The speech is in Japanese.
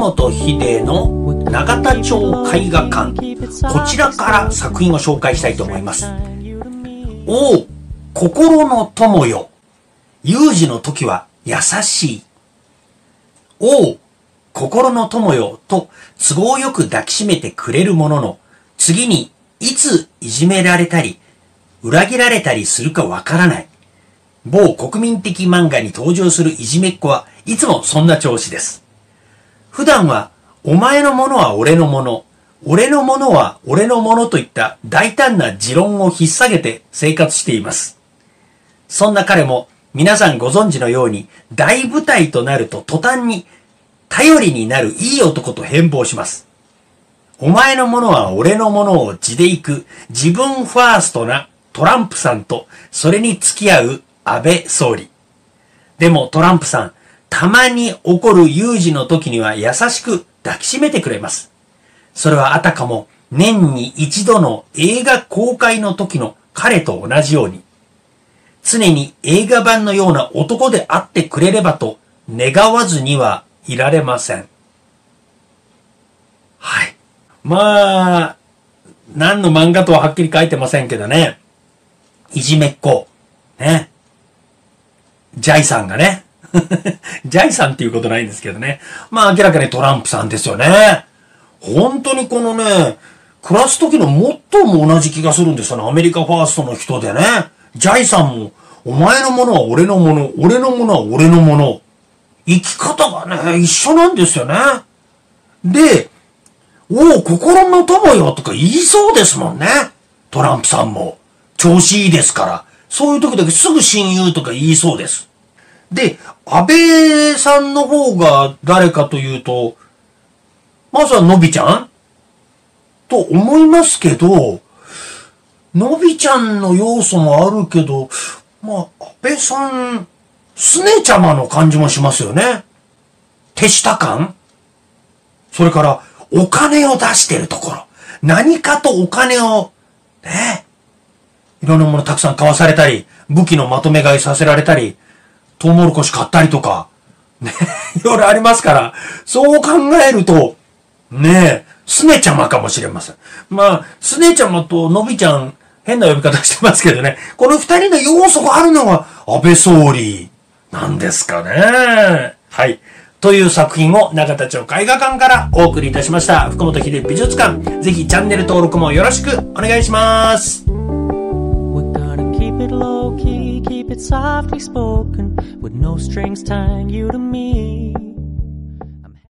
本秀の永田町絵画館、こちらから作品を紹介したいと思います。おう、心の友よ。有事の時は優しい。おう、心の友よと都合よく抱きしめてくれるものの、次にいついじめられたり、裏切られたりするかわからない。某国民的漫画に登場するいじめっ子はいつもそんな調子です。普段は、お前のものは俺のもの、俺のものは俺のものといった大胆な持論を引っ提げて生活しています。そんな彼も皆さんご存知のように大舞台となると途端に頼りになるいい男と変貌します。お前のものは俺のものを地で行く自分ファーストなトランプさんとそれに付き合う安倍総理。でもトランプさん、たまに起こる有事の時には優しく抱きしめてくれます。それはあたかも年に一度の映画公開の時の彼と同じように、常に映画版のような男であってくれればと願わずにはいられません。はい。まあ、何の漫画とははっきり書いてませんけどね。いじめっ子。ね。ジャイさんがね。ジャイさんっていうことないんですけどね。まあ明らかにトランプさんですよね。本当にこのね、暮らす時のモットーも同じ気がするんですよね。アメリカファーストの人でね。ジャイさんも、お前のものは俺のもの、俺のものは俺のもの。生き方がね、一緒なんですよね。で、おう、心の友よとか言いそうですもんね。トランプさんも。調子いいですから。そういう時だけすぐ親友とか言いそうです。で、安倍さんの方が誰かというと、まずはのびちゃんと思いますけど、のびちゃんの要素もあるけど、まあ、安倍さん、すねちゃまの感じもしますよね。手下感？それから、お金を出してるところ。何かとお金を、ね。いろんなものたくさん買わされたり、武器のまとめ買いさせられたり、トウモロコシ買ったりとか、ね。いろいろありますから、そう考えると、ねえ、すねちゃまかもしれません。まあ、すねちゃまとのびちゃん、変な呼び方してますけどね。この二人の要素があるのが安倍総理なんですかね。はい。という作品を永田町絵画館からお送りいたしました。福本秀美術館。ぜひチャンネル登録もよろしくお願いします。 We're gonna keep it low key, keep it softly spoken, with no strings tying you to me.